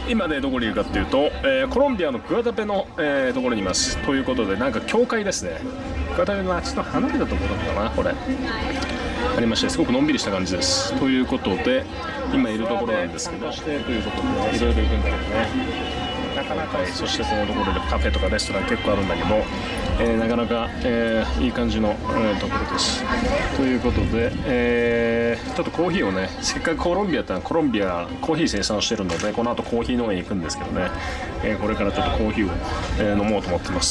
今ねどこにいるかっていうと、コロンビアのグアダペの、ところにいます。ということでなんか教会ですね。グアダペの街の離れたところだったかな、これありまして、すごくのんびりした感じです。ということで今いるところなんですけど、ということでいろいろ行くんだけどね、なかなか、そしてそのところでカフェとかレストラン結構あるんだけど、なかなか、いい感じの、ところです。ということで、ちょっとコーヒーをね、せっかくコロンビアってのはコロンビアコーヒー生産してるので、この後コーヒー農園行くんですけどね、これからちょっとコーヒーを、飲もうと思ってます。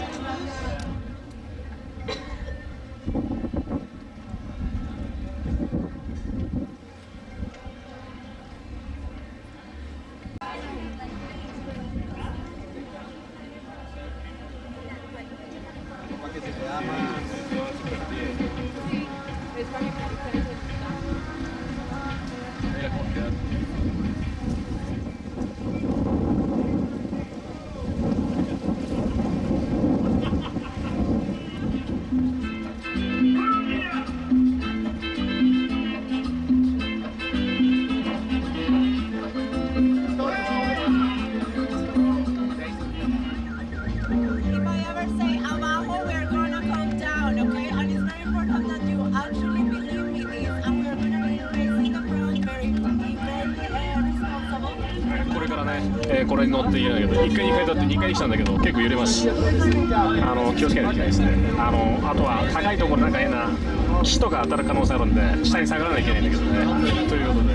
これに乗っていけないけど、1階2階だって2階に来たんだけど結構揺れます。気をつけないといけないですね。あとは高いところなんか変な木とか当たる可能性あるんで下に下がらないといけないんだけどね。ということ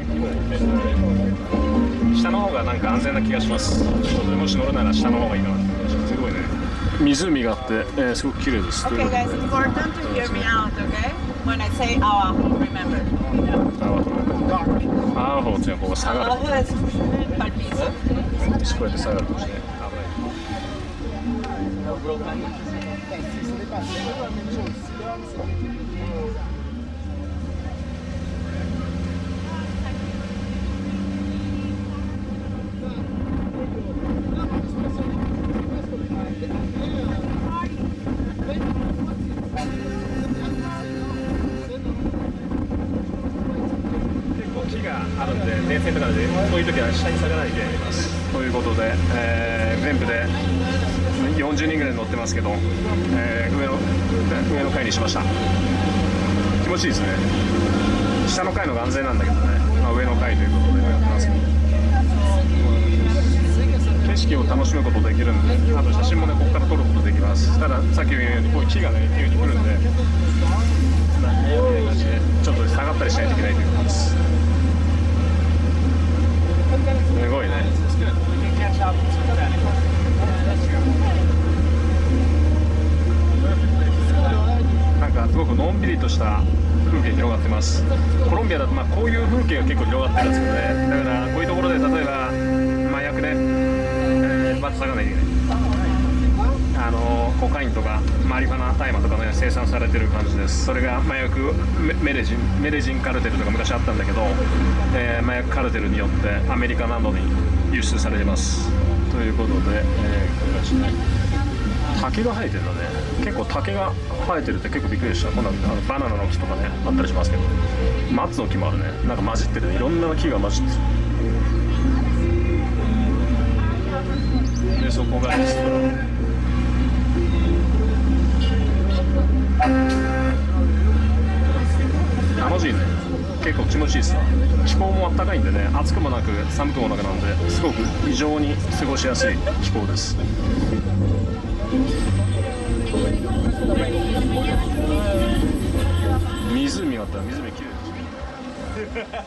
で下の方がなんか安全な気がします。もし乗るなら下の方がいいかなって。すごいね、湖があって、すごく綺麗です。 Okay guys, it's important to hear me out, okay? When I say Abajo, remember. アーホーっていうのはここ下がる。 Abajo es al piso. こうやって下がるとして危ない。あるんで、電線とかでそういう時は下に下がらないといけないです。ということで、全部で40人ぐらい乗ってますけど、上の階にしました。気持ちいいですね。下の階のが安全なんだけどね、上の階ということでやってますけど、景色を楽しむことできるんで、あと写真もねここから撮ることできます。たださっき言ったようにこういう木がね急に来るんで、ちょっと下がったりしないといけないということです。すごいね。なんかすごくのんびりとした風景広がってます。コロンビアだとこういう風景が結構広がってるんですけどね。だからこういうところで例えば麻薬ね、まず下がらないといけない。コカインとかマリファナ、大麻とかね生産されてる感じです。それが麻薬メレジンカルテルとか昔あったんだけど、麻薬カルテルによってアメリカなどに輸出されてます。ということで、竹が生えてるんだね。結構竹が生えてるって結構びっくりした。こんなバナナの木とかねあったりしますけど、松の木もあるね。なんか混じってる、いろんな木が混じってる。でそこがレストラン。楽しいね。結構気持ちいいですわ。気候も暖かいんでね、暑くもなく寒くもなくなんで、すごく非常に過ごしやすい気候です。湖があったら湖きれいですね。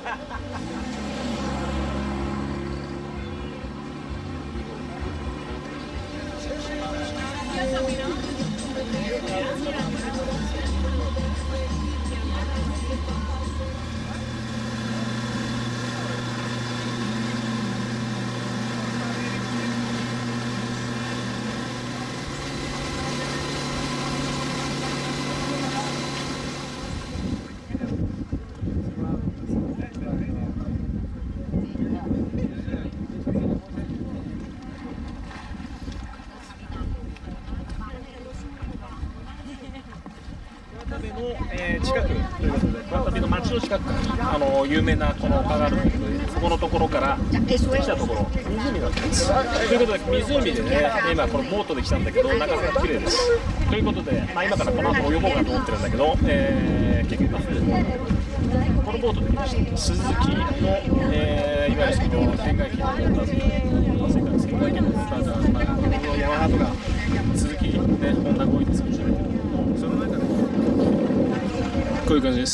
近くということで、クワタビの町の近くから有名なこの丘があるんだけど、そこのところから来たところ、湖になってます。ということで、湖でね、今このボートで来たんだけど、なかなか綺麗です。ということで、今からこの後泳ごうかと思ってるんだけど、結局このボートで来ました。鈴木の、いわゆるその天外機の世界最大級のスターター、ヤマハとか鈴木、ね、ホンダが多いですかもしれないけど、その中でこういう感じです。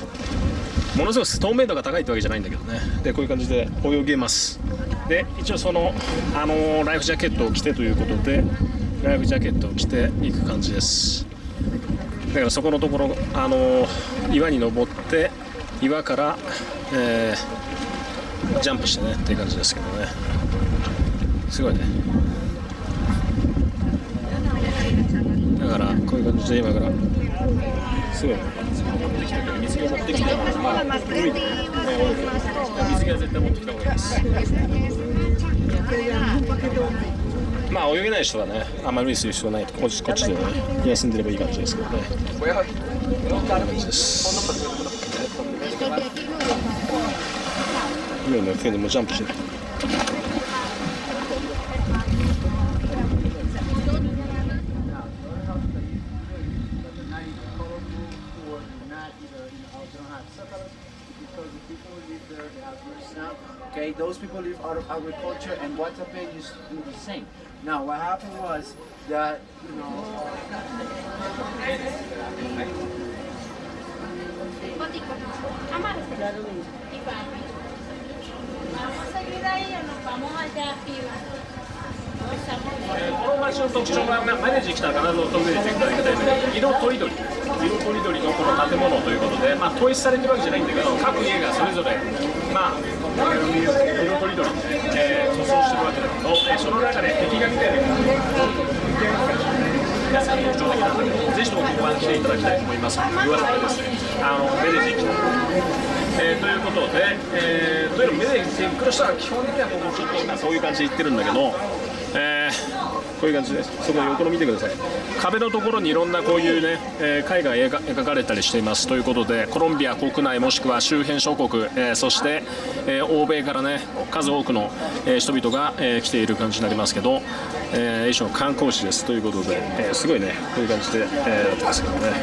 ものすごく透明度が高いってわけじゃないんだけどね。でこういう感じで泳げます。で一応その、ライフジャケットを着てということで、ライフジャケットを着ていく感じです。だからそこのところ、岩に登って岩から、ジャンプしてねっていう感じですけどね。すごいね。だからこういう感じで今からすごい水着を持ってきて、まあ、海で水着は絶対持ってきた方がいいです。まあ泳げない人はね、あんまり無理する必要ないと、こっちでね休んでればいい感じですけどね。こんな感じです。今の手でもジャンプしてる。 Okay, those people live out of agriculture, and Guatapé used to do the same. Now, what happened was that, you know, この街の特徴は、マネージ来たら必ず訪れていただきたいので、色とりどりのこの建物ということで、統一されてるわけじゃないんだけど、各家がそれぞれ、色とりどりで、塗装してるわけだけど、その中で壁画みたいな皆さん特徴的なんだけど、ぜひともご覧していただきたいと思います。言わせてですね、メデジ来た。ということで、というのもメデジに来る人は基本的にはもうちょっと今そういう感じで言ってるんだけど、こういう感じです。そこの横の見てください。壁のところにいろんなこういうね、絵が描かれたりしていますということで、コロンビア国内もしくは周辺諸国、そして、欧米からね数多くの、人々が、来ている感じになりますけど、一種の観光地ですということで、すごいねこういう感じで、やってますけどね。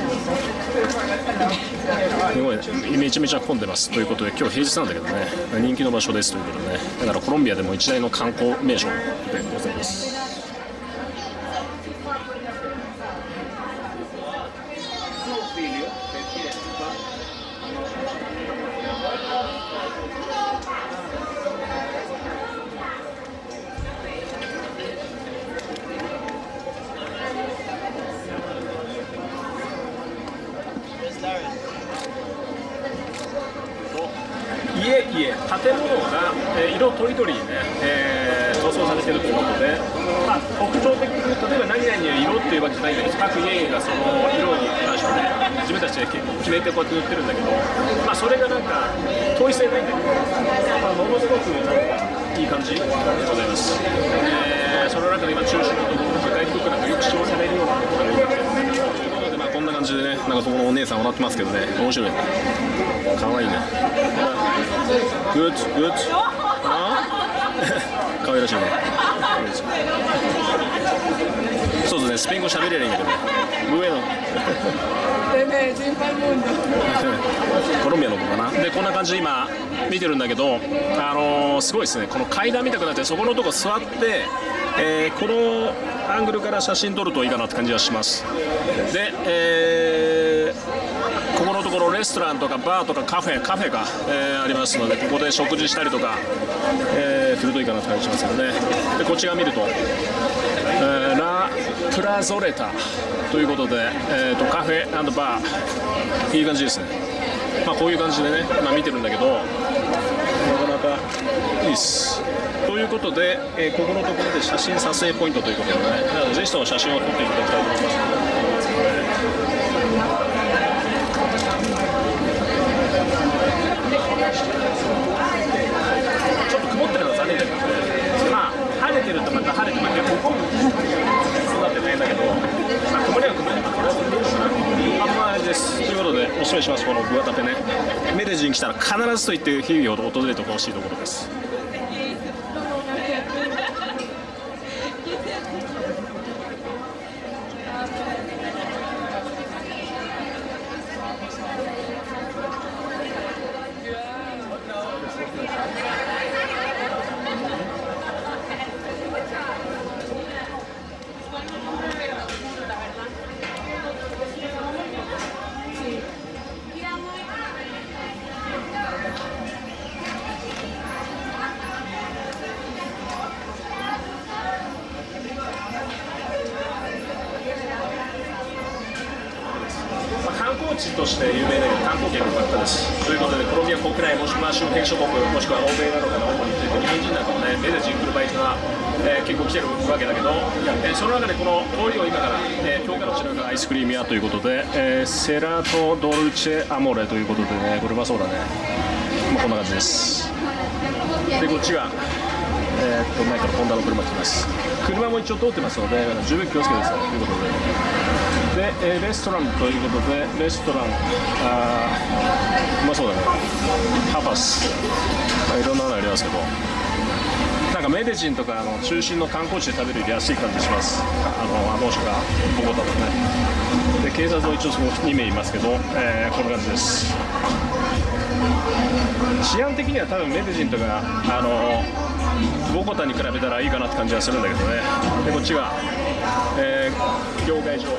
すごい、ね、めちゃめちゃ混んでますということで、今日平日なんだけどね、人気の場所ですということでね、だからコロンビアでも一大の観光名所でございます。建物が、色とりどりにね、塗装されているということで、特徴的に例えば何々の色っていうわけじゃないんだけど、各家がその色に関してね自分たちで決めてこうやって塗ってるんだけど、それがなんか統一性ないんだけど、ものすごくなんかいい感じでございます。その中で今中心のところが外国なんかよく使用されるようなところが多くて、ということでこんな感じでね、なんかそこのお姉さん笑ってますけどね、面白いね、かわいいね。グッズかわいらしいね。そうですね、スペイン語喋れないんだけどね。上のコロンビアの子かな。でこんな感じで今見てるんだけど、すごいですね、この階段見たくなって、そこのとこ座って、このアングルから写真撮るといいかなって感じがします。で、ここのところレストランとかバーとかカフェが、ありますので、ここで食事したりとか、するといいかなって感じしますよね。でこっち側見ると、ラ・プラゾレタということで、カフェ&バーいい感じですね。こういう感じでね、見てるんだけど、なかなかいいです。ということで、ここのところで写真撮影ポイントということでね、ぜひとも写真を撮っていただきたいと思います。ちょっと曇ってるのは残念だけど、晴れてるとまた晴れて、ここそうだってねだけど、曇りは曇りで、これはそれでいいのかな。あんまりです。 来たら必ずと言って日々を訪れてほしいところです。観光地として有名だけど観光客ばっかです。ということでコロンビア国内もしくは周辺諸国もしくは欧米などから主について日本人なんかもねメデジン来る場合というのは、結構来てるわけだけど、その中でこの通りを今から、京華の白がアイスクリーム屋ということで、セラトドルチェアモレということでね、これうまそうだね。まあ、こんな感じです。でこっちが前からホンダの車来ます。車も一応通ってますので十分気をつけてくださいということで、レストランということでレストランうまそうだね。タパス、いろんなのありますけど、なんかメデジンとか中心の観光地で食べるより安い感じします。もしくはボゴタとかね。で警察も一応その2名いますけど、こんな感じです。治安的には多分メデジンとかボゴタに比べたらいいかなって感じはするんだけどね。でこっちが、両替所。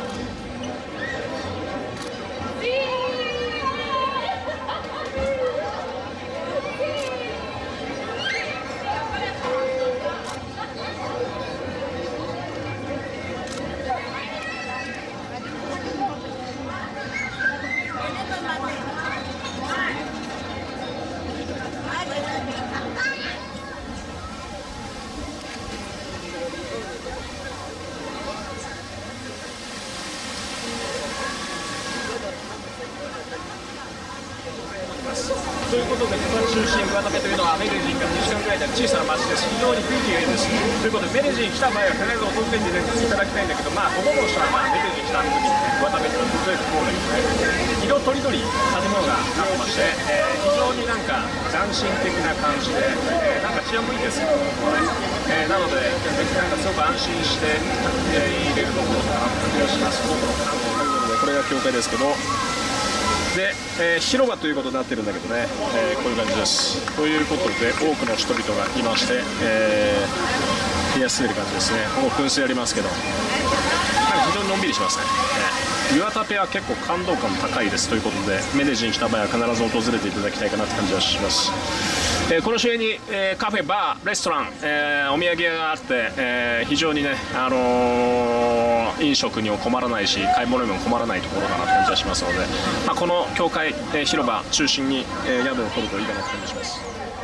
ということで、この中心グアタペというのはメデジンから2時間ぐらいで小さな町です。非常に雰囲気がいいです。ということで、メデジン来た場合は必ず訪れていただきたいんだけど、まあほとんどの人はメデジン来た時にグアタペというのは訪れると思うんだけどね、色とりどり建物が建ってまして、非常になんか斬新的な感じで、なんか治安もいいですけどね、なのでなんかすごく安心して入れるところかなという気がします。多くの観光ということで、これが教会ですけど。で、広場ということになってるんだけどね、こういう感じです。ということで多くの人々がいまして、冷やすめる感じですね。ここ噴水ありますけど、非常にのんびりしますね。グアタペは結構感動感高いですということで、メデジン来た場合は必ず訪れていただきたいかなって感じはします。この周辺に、カフェ、バー、レストラン、お土産屋があって、非常にね、飲食にも困らないし買い物にも困らないところかなって感じがしますので、この教会、広場中心に、宿を取るといいかなって感じがします。